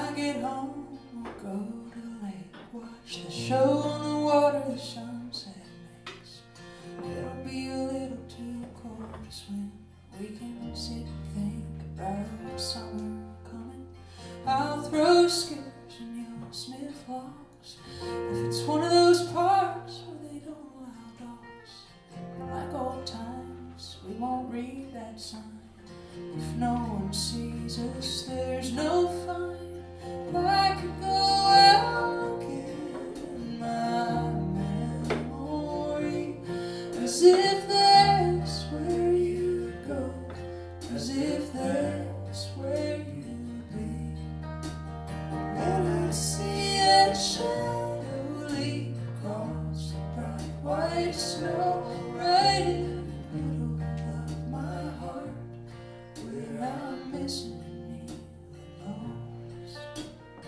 I get home, I'll go to the lake, watch the show on the water the sunset makes. It'll be a little too cold to swim. We can sit and think about summer coming. I'll throw skippers and you'll sniff logs. If it's one of those parks where they don't allow dogs, like old times, we won't read that sign. If no one sees us, there's no fine. I could go out in my memory, as if that's where you go, as if that's where you be. And I see a shadow leap across the bright white snow, right in the middle of my heart, where I'm missing you the most.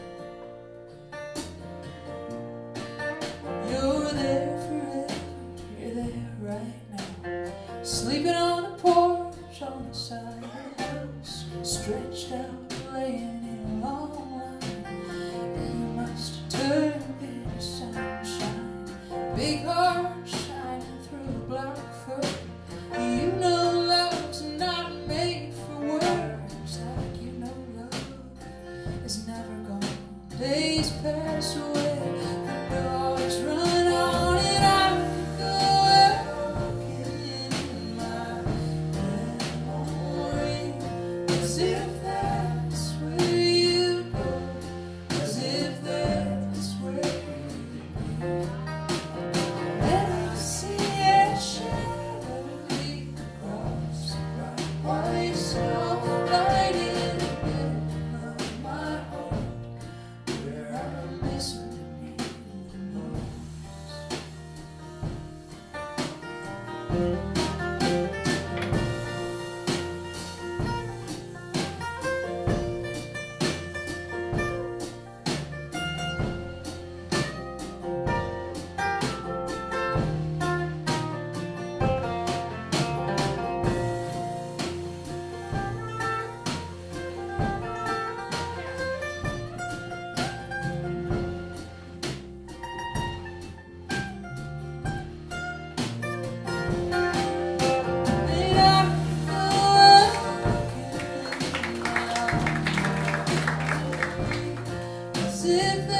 You're there forever, you're there right now, sleeping on the porch on the side of the house, stretched out, laying in a long line. You must have turned into sunshine, big heart shining through a black fur. You know love's not made for words, like you know love is never gone. Days pass away, the dogs run on, and I could go walking in my memory, as if that's where you go, as if that's where you be. And I see a shadow leap across the bright white snow, right in the middle of my heart, where I'm missing you the most. As if